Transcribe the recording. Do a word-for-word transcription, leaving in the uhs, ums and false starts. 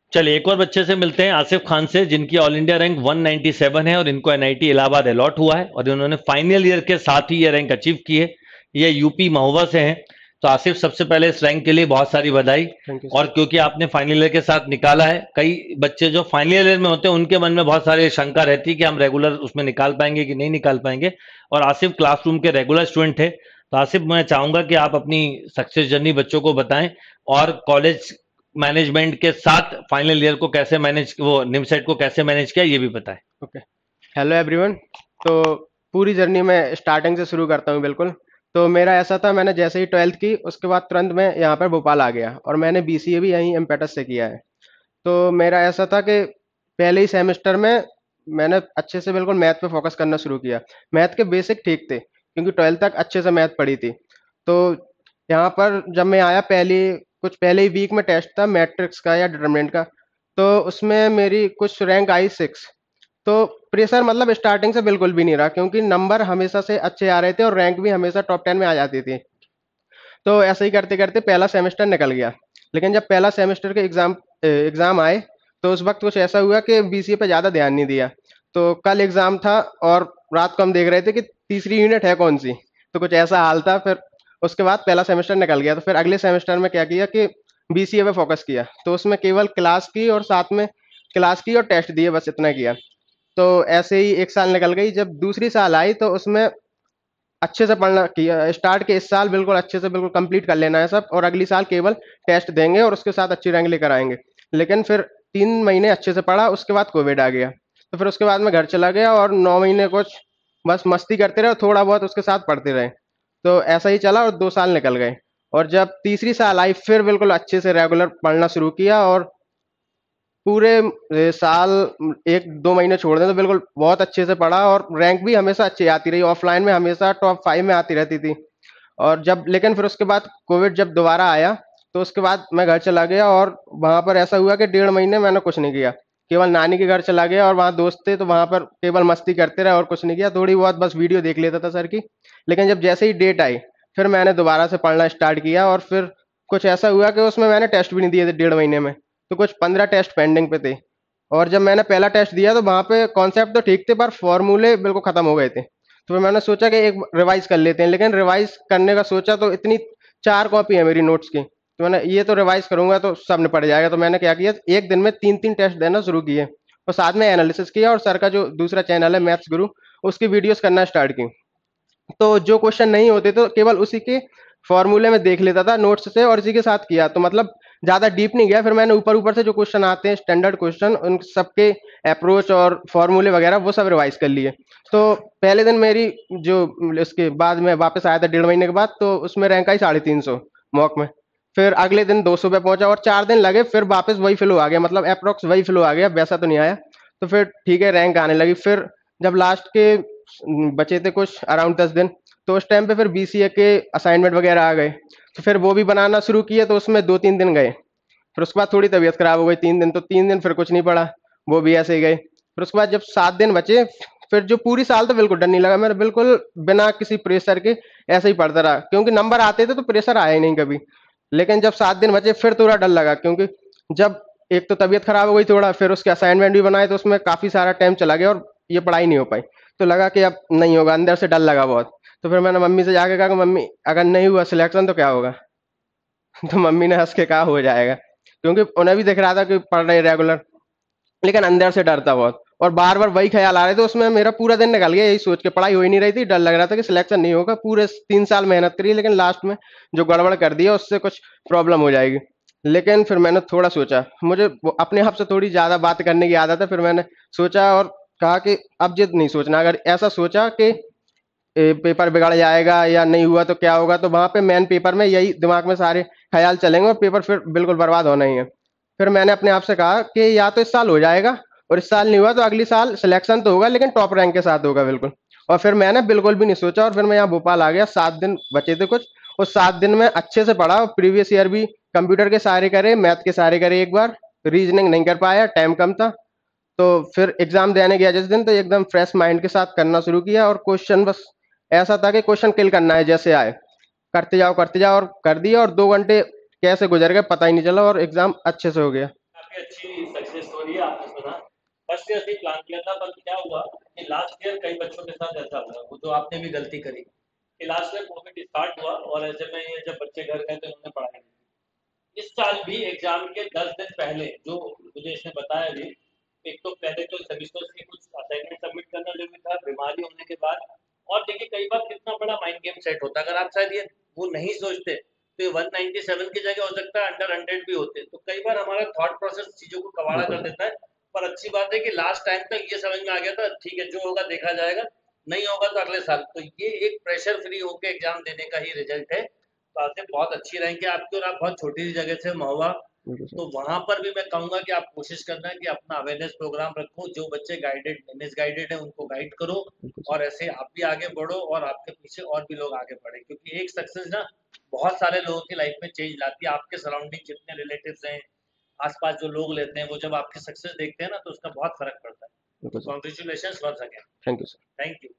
चलिए एक और बच्चे से मिलते हैं, आसिफ खान से, जिनकी ऑल इंडिया रैंक एक सौ सत्तानवे है और इनको एनआईटी इलाहाबाद अलॉट हुआ है और इन्होंने फाइनल ईयर के साथ ही ये रैंक अचीव की है। ये यूपी महोबा से हैं। तो आसिफ, सबसे पहले इस रैंक के लिए बहुत सारी बधाई। थैंक यू और सर। क्योंकि आपने फाइनल ईयर के साथ निकाला है, कई बच्चे जो फाइनल ईयर में होते हैं उनके मन में बहुत सारी शंका रहती है कि हम रेगुलर उसमें निकाल पाएंगे कि नहीं निकाल पाएंगे। और आसिफ क्लासरूम के रेगुलर स्टूडेंट है। तो आसिफ, मैं चाहूंगा कि आप अपनी सक्सेस जर्नी बच्चों को बताएं और कॉलेज मैनेजमेंट के साथ फाइनल ईयर को कैसे मैनेज, वो निमसेट को कैसे मैनेज किया, ये भी बताएं। ओके। Hello everyone. तो पूरी जर्नी मैं स्टार्टिंग से शुरू करता हूँ बिल्कुल। तो मेरा ऐसा था, मैंने जैसे ही ट्वेल्थ की उसके बाद तुरंत मैं यहाँ पर भोपाल आ गया और मैंने बीसीए भी यहीं एमपेटस से किया है। तो मेरा ऐसा था कि पहले ही सेमेस्टर में मैंने अच्छे से बिल्कुल मैथ पे फोकस करना शुरू किया। मैथ के बेसिक ठीक थे क्योंकि ट्वेल्थ तक अच्छे से मैथ पढ़ी थी। तो यहाँ पर जब मैं आया, पहली कुछ पहले ही वीक में टेस्ट था मैट्रिक्स का या डिटरमिनेंट का। तो उसमें मेरी कुछ रैंक आई सिक्स। तो प्रेशर मतलब स्टार्टिंग से बिल्कुल भी नहीं रहा क्योंकि नंबर हमेशा से अच्छे आ रहे थे और रैंक भी हमेशा टॉप टेन में आ जाती थी। तो ऐसे ही करते करते पहला सेमेस्टर निकल गया। लेकिन जब पहला सेमेस्टर के एग्जाम एग्जाम आए तो उस वक्त कुछ ऐसा हुआ कि बीसीए पे ज़्यादा ध्यान नहीं दिया। तो कल एग्जाम था और रात को हम देख रहे थे कि तीसरी यूनिट है कौन सी। तो कुछ ऐसा हाल था। फिर उसके बाद पहला सेमेस्टर निकल गया तो फिर अगले सेमेस्टर में क्या किया कि बीसीए पे फोकस किया। तो उसमें केवल क्लास की और साथ में क्लास की और टेस्ट दिए, बस इतना किया। तो ऐसे ही एक साल निकल गई। जब दूसरी साल आई तो उसमें अच्छे से पढ़ना किया स्टार्ट के इस साल बिल्कुल अच्छे से बिल्कुल कंप्लीट कर लेना है सब, और अगली साल केवल टेस्ट देंगे और उसके साथ अच्छी रैंक लेकर आएंगे। लेकिन फिर तीन महीने अच्छे से पढ़ा, उसके बाद कोविड आ गया। तो फिर उसके बाद मैं घर चला गया और नौ महीने कुछ बस मस्ती करते रहे और थोड़ा बहुत उसके साथ पढ़ते रहे। तो ऐसा ही चला और दो साल निकल गए। और जब तीसरी साल आई फिर बिल्कुल अच्छे से रेगुलर पढ़ना शुरू किया और पूरे ए, साल एक दो महीने छोड़ दें तो बिल्कुल बहुत अच्छे से पढ़ा और रैंक भी हमेशा अच्छी आती रही। ऑफलाइन में हमेशा टॉप फाइव में आती रहती थी। और जब लेकिन फिर उसके बाद कोविड जब दोबारा आया तो उसके बाद मैं घर चला गया और वहां पर ऐसा हुआ कि डेढ़ महीने मैंने कुछ नहीं किया। केवल नानी के घर चला गया और वहाँ दोस्त थे तो वहां पर केवल मस्ती करते रहे और कुछ नहीं किया। थोड़ी बहुत बस वीडियो देख लेता था सर की। लेकिन जब जैसे ही डेट आई फिर मैंने दोबारा से पढ़ना स्टार्ट किया और फिर कुछ ऐसा हुआ कि उसमें मैंने टेस्ट भी नहीं दिए थे डेढ़ महीने में। तो कुछ पंद्रह टेस्ट पेंडिंग पे थे। और जब मैंने पहला टेस्ट दिया तो वहां पे कॉन्सेप्ट तो ठीक थे पर फॉर्मूले बिल्कुल खत्म हो गए थे। तो फिर मैंने सोचा कि एक रिवाइज कर लेते हैं। लेकिन रिवाइज करने का सोचा तो इतनी चार कॉपी है मेरी नोट्स की, तो मैंने ये तो रिवाइज करूंगा तो सब निपट जाएगा। तो मैंने क्या किया, एक दिन में तीन तीन टेस्ट देना शुरू किए और साथ में एनालिसिस किया और सर का जो दूसरा चैनल है मैथ्स गुरु, उसकी वीडियोस करना स्टार्ट की। तो जो क्वेश्चन नहीं होते तो केवल उसी के फॉर्मूले में देख लेता था नोट्स से और इसी के साथ किया। तो मतलब ज्यादा डीप नहीं गया। फिर मैंने ऊपर ऊपर से जो क्वेश्चन आते हैं स्टैंडर्ड क्वेश्चन, उन सबके अप्रोच और फॉर्मूले वगैरह वो सब रिवाइज कर लिए। तो पहले दिन मेरी जो इसके बाद में वापस आया था डेढ़ महीने के बाद तो उसमें रैंक आई साढ़े तीन सौ, मॉक में। फिर अगले दिन दो सौ पे पहुंचा और चार दिन लगे फिर वापस वही फ्लो आ गया, मतलब अप्रोक्स वही फ्लो आ गया, वैसा तो नहीं आया। तो फिर ठीक है, रैंक आने लगी। फिर जब लास्ट के बचे थे कुछ अराउंड दस दिन, तो उस टाइम पे फिर बीसीए के असाइनमेंट वगैरह आ गए। तो फिर वो भी बनाना शुरू किए तो उसमें दो तीन दिन गए। फिर उसके बाद थोड़ी तबीयत खराब हो गई तीन दिन, तो तीन दिन फिर कुछ नहीं पढ़ा, वो भी ऐसे ही गए। फिर उसके बाद जब सात दिन बचे, फिर जो पूरी साल तो बिल्कुल डर नहीं लगा मेरा, बिल्कुल बिना किसी प्रेशर के ऐसे ही पढ़ता रहा क्योंकि नंबर आते थे तो प्रेशर आया ही नहीं कभी। लेकिन जब सात दिन बचे फिर थोड़ा डर लगा क्योंकि जब एक तो तबीयत खराब हो गई थोड़ा, फिर उसके असाइनमेंट भी बनाए तो उसमें काफी सारा टाइम चला गया और ये पढ़ाई नहीं हो पाई। तो लगा कि अब नहीं होगा, अंदर से डर लगा बहुत। तो फिर मैंने मम्मी से जाके कहा कि मम्मी अगर नहीं हुआ सिलेक्शन तो क्या होगा। तो मम्मी ने हंस के कहा हो जाएगा, क्योंकि उन्हें भी दिख रहा था कि पढ़ रहे रेगुलर, लेकिन अंदर से डर था बहुत और बार बार वही ख्याल आ रहे थे। उसमें मेरा पूरा दिन निकल गया यही सोच के, पढ़ाई हो ही नहीं रही थी, डर लग रहा था कि सिलेक्शन नहीं होगा। पूरे तीन साल मेहनत करी लेकिन लास्ट में जो गड़बड़ कर दिया उससे कुछ प्रॉब्लम हो जाएगी। लेकिन फिर मैंने थोड़ा सोचा, मुझे वो अपने आप से थोड़ी ज्यादा बात करने की आदत है। फिर मैंने सोचा और कहा कि अब जिद नहीं सोचना। अगर ऐसा सोचा कि ए, पेपर बिगड़ जाएगा या नहीं हुआ तो क्या होगा, तो वहां पे मेन पेपर में यही दिमाग में सारे ख्याल चलेंगे और पेपर फिर बिल्कुल बर्बाद होना ही है। फिर मैंने अपने आप से कहा कि या तो इस साल हो जाएगा और इस साल नहीं हुआ तो अगली साल सिलेक्शन तो होगा लेकिन टॉप रैंक के साथ होगा बिल्कुल। और फिर मैंने बिल्कुल भी नहीं सोचा और फिर मैं यहाँ भोपाल आ गया। सात दिन बचे थे कुछ, उस सात दिन में अच्छे से पढ़ा। प्रीवियस ईयर भी कंप्यूटर के सारे करे, मैथ के सारे करे एक बार, रीजनिंग नहीं कर पाया, टाइम कम था। तो फिर एग्जाम देने गया जिस दिन तो एकदम फ्रेश माइंड के साथ करना शुरू किया और क्वेश्चन बस ऐसा था कि क्वेश्चन किल करना है, जैसे आए करते जाओ करते जाओ और कर दिया। और दो घंटे कैसे गुजर गए पता ही नहीं चला और एग्जाम अच्छे से हो गया। लास्ट ईयर से प्लान किया था, पर क्या हुआ कि लास्ट ईयर कई बच्चों के साथ ऐसा हुआ, वो जो आपने भी गलती करी कि लास्ट ईयर कोविड स्टार्ट हुआ और ऐसे में ये जब बच्चे घर गए तो उन्होंने पढ़ाई नहीं की। इस साल भी एग्जाम के दस दिन पहले जो मुझे इसने बताया भी, एक तो पहले तो सेमिस्टर्स के कुछ असाइनमेंट सबमिट करना जरूरी था बीमारी होने के बाद। और देखिए कई बार कितना बड़ा माइंड गेम सेट होता है, अगर आप शायद ये वो नहीं सोचते तो ये वन नाइंटी सेवन की जगह हो सकता है अंडर हंड्रेड भी होते, तो कई बार हमारा थॉट प्रोसेस चीजों को कबाड़ा कर देता है। पर अच्छी बात है कि लास्ट टाइम तक ये समझ में आ गया था, ठीक है जो होगा देखा जाएगा, नहीं होगा तो अगले साल। तो ये एक प्रेशर फ्री होकर एग्जाम देने का ही रिजल्ट है। तो आपसे बहुत अच्छी रैंक है आपकी, और आप बहुत छोटी सी जगह से महुआ, तो वहां पर भी मैं कहूंगा कि आप कोशिश करना है कि अपना अवेयरनेस प्रोग्राम रखो, जो बच्चे गाइडेड मिसगाइडेड है उनको गाइड करो, और ऐसे आप भी आगे बढ़ो और आपके पीछे और भी लोग आगे बढ़े, क्योंकि एक सक्सेस ना बहुत सारे लोगों की लाइफ में चेंज लाती है। आपके सराउंडिंग जितने रिलेटिव्स हैं, आसपास जो लोग लेते हैं, वो जब आपकी सक्सेस देखते हैं ना तो उसका बहुत फरक पड़ता है। तो congratulation once again. Thank you sir. Thank you.